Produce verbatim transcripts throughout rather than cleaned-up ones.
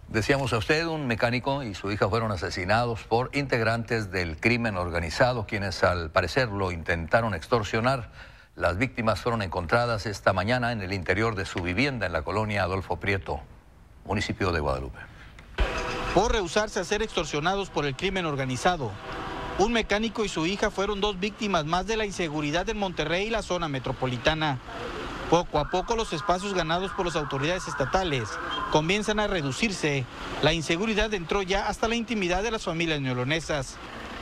Decíamos a usted, un mecánico y su hija fueron asesinados por integrantes del crimen organizado, quienes al parecer lo intentaron extorsionar. Las víctimas fueron encontradas esta mañana en el interior de su vivienda en la colonia Adolfo Prieto, municipio de Guadalupe. Por rehusarse a ser extorsionados por el crimen organizado, un mecánico y su hija fueron dos víctimas más de la inseguridad en Monterrey y la zona metropolitana. Poco a poco los espacios ganados por las autoridades estatales comienzan a reducirse. La inseguridad entró ya hasta la intimidad de las familias neolonesas.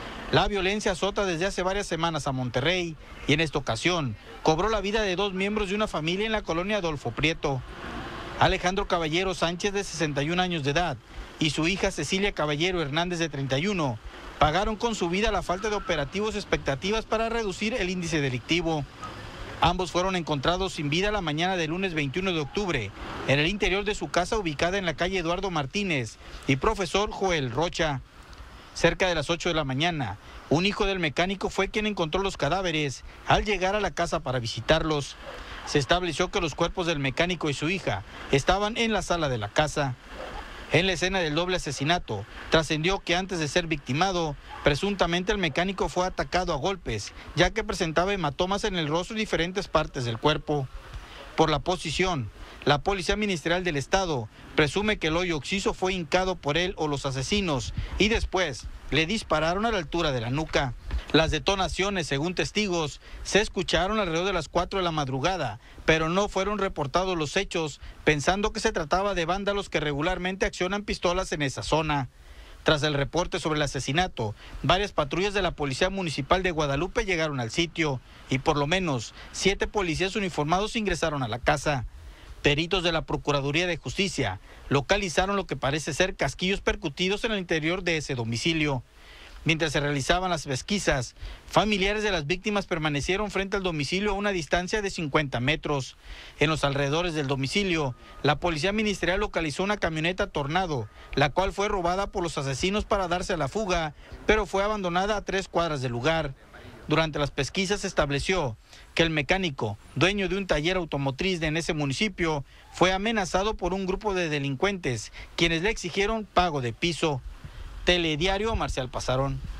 La violencia azota desde hace varias semanas a Monterrey y en esta ocasión cobró la vida de dos miembros de una familia en la colonia Adolfo Prieto. Alejandro Caballero Sánchez, de sesenta y un años de edad, y su hija Cecilia Caballero Hernández, de treinta y uno, pagaron con su vida la falta de operativos expectativas para reducir el índice delictivo. Ambos fueron encontrados sin vida la mañana del lunes veintiuno de octubre en el interior de su casa ubicada en la calle Eduardo Martínez y Profesor Joel Rocha. Cerca de las ocho de la mañana, un hijo del mecánico fue quien encontró los cadáveres al llegar a la casa para visitarlos. Se estableció que los cuerpos del mecánico y su hija estaban en la sala de la casa. En la escena del doble asesinato, trascendió que antes de ser victimado, presuntamente el mecánico fue atacado a golpes, ya que presentaba hematomas en el rostro y diferentes partes del cuerpo. Por la posición, la Policía Ministerial del Estado presume que el hoyo occiso fue hincado por él o los asesinos y después le dispararon a la altura de la nuca. Las detonaciones, según testigos, se escucharon alrededor de las cuatro de la madrugada, pero no fueron reportados los hechos, pensando que se trataba de vándalos que regularmente accionan pistolas en esa zona. Tras el reporte sobre el asesinato, varias patrullas de la Policía Municipal de Guadalupe llegaron al sitio y por lo menos siete policías uniformados ingresaron a la casa. Peritos de la Procuraduría de Justicia localizaron lo que parece ser casquillos percutidos en el interior de ese domicilio. Mientras se realizaban las pesquisas, familiares de las víctimas permanecieron frente al domicilio a una distancia de cincuenta metros. En los alrededores del domicilio, la Policía Ministerial localizó una camioneta Tornado, la cual fue robada por los asesinos para darse a la fuga, pero fue abandonada a tres cuadras del lugar. Durante las pesquisas se estableció que el mecánico, dueño de un taller automotriz de en ese municipio, fue amenazado por un grupo de delincuentes, quienes le exigieron pago de piso. Telediario, Marcial Pasarón.